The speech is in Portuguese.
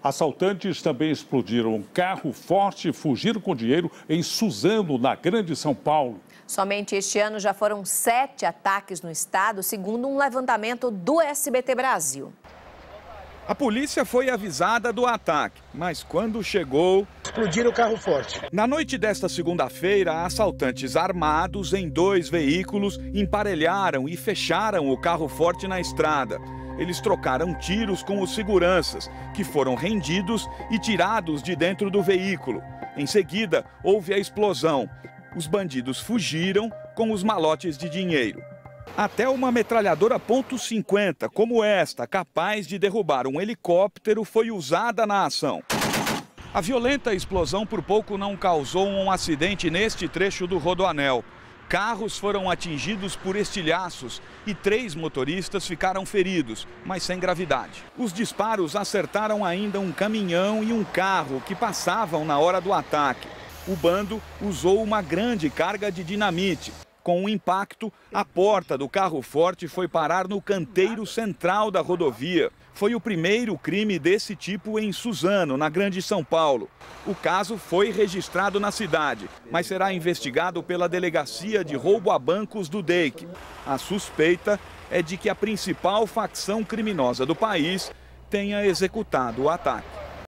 Assaltantes também explodiram um carro forte e fugiram com dinheiro em Suzano, na Grande São Paulo. Somente este ano já foram 7 ataques no estado, segundo um levantamento do SBT Brasil. A polícia foi avisada do ataque, mas quando chegou... explodiram o carro forte. Na noite desta segunda-feira, assaltantes armados em 2 veículos emparelharam e fecharam o carro forte na estrada. Eles trocaram tiros com os seguranças, que foram rendidos e tirados de dentro do veículo. Em seguida, houve a explosão. Os bandidos fugiram com os malotes de dinheiro. Até uma metralhadora .50, como esta, capaz de derrubar um helicóptero, foi usada na ação. A violenta explosão por pouco não causou um acidente neste trecho do Rodoanel. Carros foram atingidos por estilhaços e 3 motoristas ficaram feridos, mas sem gravidade. Os disparos acertaram ainda um caminhão e um carro que passavam na hora do ataque. O bando usou uma grande carga de dinamite. Com o impacto, a porta do carro forte foi parar no canteiro central da rodovia. Foi o primeiro crime desse tipo em Suzano, na Grande São Paulo. O caso foi registrado na cidade, mas será investigado pela Delegacia de Roubo a Bancos do DEIC. A suspeita é de que a principal facção criminosa do país tenha executado o ataque.